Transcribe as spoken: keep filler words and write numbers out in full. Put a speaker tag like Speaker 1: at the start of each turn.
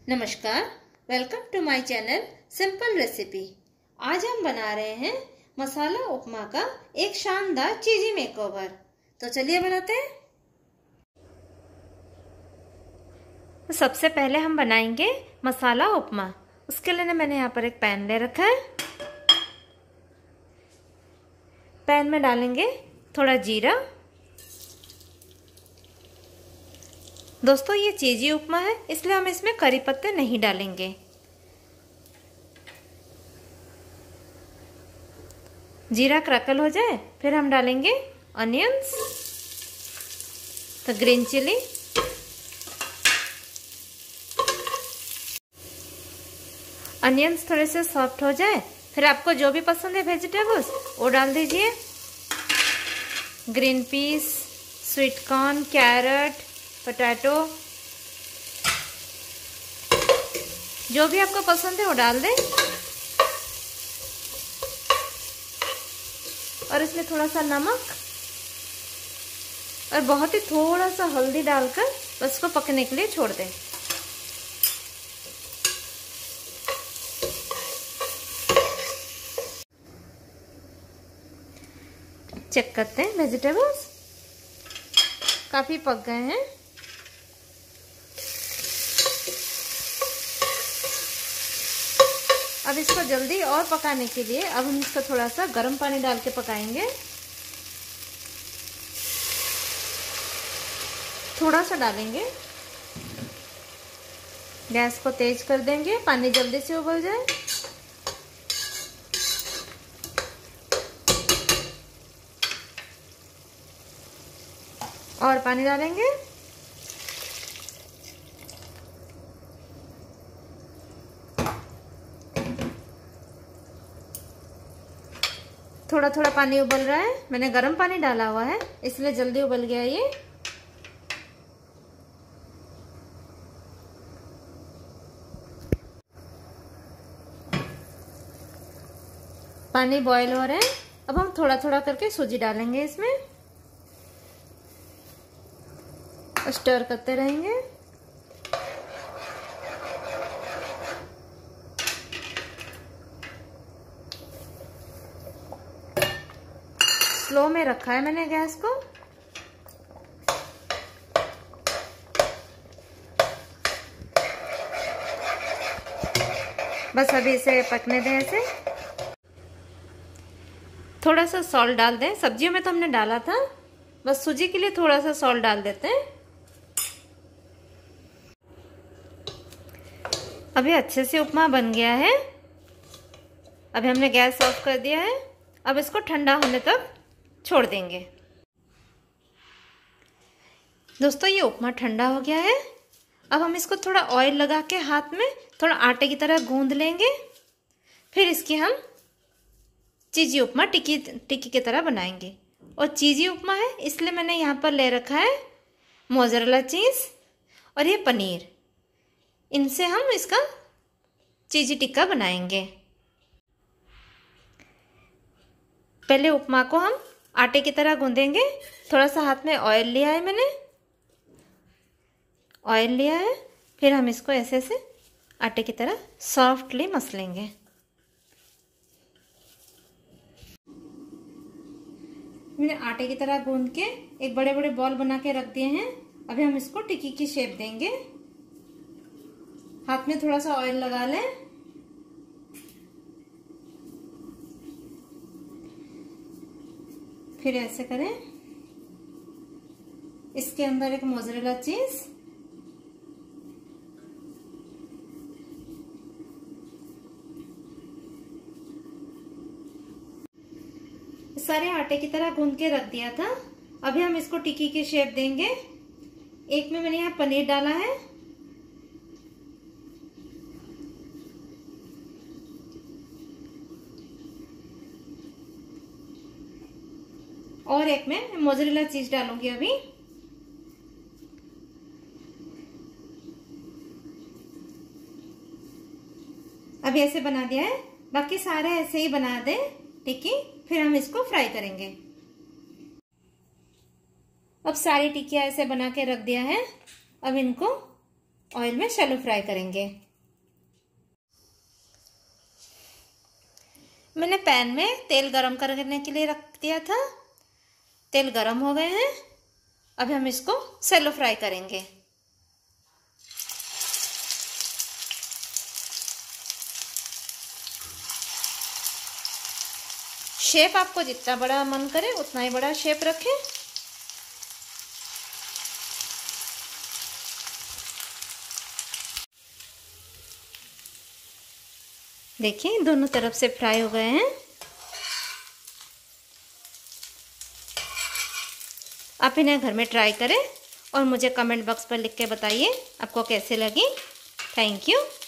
Speaker 1: नमस्कार, welcome to my channel simple recipe. आज हम बना रहे हैं मसाला उपमा का एक शानदार चीजी मेकओवर। तो चलिए बनाते हैं। तो सबसे पहले हम बनाएंगे मसाला उपमा। उसके लिए मैंने यहाँ पर एक पैन ले रखा है। पैन में डालेंगे थोड़ा जीरा। दोस्तों ये चीजी उपमा है, इसलिए हम इसमें करी पत्ते नहीं डालेंगे। जीरा क्रैकल हो जाए फिर हम डालेंगे अनियंस, तो ग्रीन चिली, अनियंस थोड़े से सॉफ्ट हो जाए फिर आपको जो भी पसंद है वेजिटेबल्स वो डाल दीजिए। Green peas, sweet corn, carrot, potato, जो भी आपको पसंद है वो डाल दें। और इसमें थोड़ा सा नमक और बहुत ही थोड़ा सा हल्दी डालकर बस इसको पकने के लिए छोड़ दें। चेक करते हैं, वेजिटेबल्स काफी पक गए हैं। अब इसको जल्दी और पकाने के लिए अब हम इसको थोड़ा सा गर्म पानी डाल के पकाएंगे। थोड़ा सा डालेंगे, गैस को तेज कर देंगे, पानी जल्दी से उबल जाए। और पानी डालेंगे। थोड़ा थोड़ा पानी उबल रहा है, मैंने गर्म पानी डाला हुआ है इसलिए जल्दी उबल गया ये। पानी बॉईल हो रहा है। अब हम थोड़ा थोड़ा करके सूजी डालेंगे इसमें, स्टर करते रहेंगे। स्लो में रखा है मैंने गैस को। बस अभी इसे पकने दें ऐसे। थोड़ा सा सॉल्ट डाल दें, सब्जियों में तो हमने डाला था, बस सूजी के लिए थोड़ा सा सॉल्ट डाल देते हैं। अभी अच्छे से उपमा बन गया है। अभी हमने गैस ऑफ कर दिया है। अब इसको ठंडा होने तक छोड़ देंगे। दोस्तों ये उपमा ठंडा हो गया है। अब हम इसको थोड़ा ऑयल लगा के हाथ में थोड़ा आटे की तरह गूंद लेंगे। फिर इसकी हम चीजी उपमा टिक्की टिक्की की तरह बनाएंगे। और चीजी उपमा है इसलिए मैंने यहाँ पर ले रखा है मोज़रेला चीज़ और ये पनीर। इनसे हम इसका चीजी टिक्का बनाएंगे। पहले उपमा को हम आटे की तरह गूंदेंगे। थोड़ा सा हाथ में ऑयल लिया है मैंने, ऑयल लिया है। फिर हम इसको ऐसे ऐसे आटे की तरह सॉफ्टली मसलेंगे। मैंने आटे की तरह गूंद के एक बड़े बड़े बॉल बना के रख दिए हैं। अभी हम इसको टिक्की की शेप देंगे। हाथ में थोड़ा सा ऑयल लगा लें। फिर ऐसे करें, इसके अंदर एक मोज़रेला चीज, सारे आटे की तरह गूंद के रख दिया था। अभी हम इसको टिक्की की शेप देंगे। एक में मैंने यहाँ पनीर डाला है, और एक में मोज़रेला चीज डालूंगी। अभी अभी ऐसे बना दिया है, बाकी सारे ऐसे ही बना दें टिक्की। फिर हम इसको फ्राई करेंगे। अब सारी टिक्कियां ऐसे बना के रख दिया है। अब इनको ऑयल में शैलो फ्राई करेंगे। मैंने पैन में तेल गरम करने के लिए रख दिया था। तेल गरम हो गए हैं। अब हम इसको शैलो फ्राई करेंगे। शेप आपको जितना बड़ा मन करे उतना ही बड़ा शेप रखें। देखिए दोनों तरफ से फ्राई हो गए हैं। आप इन्हें घर में ट्राई करें और मुझे कमेंट बॉक्स पर लिख के बताइए आपको कैसे लगी। Thank you.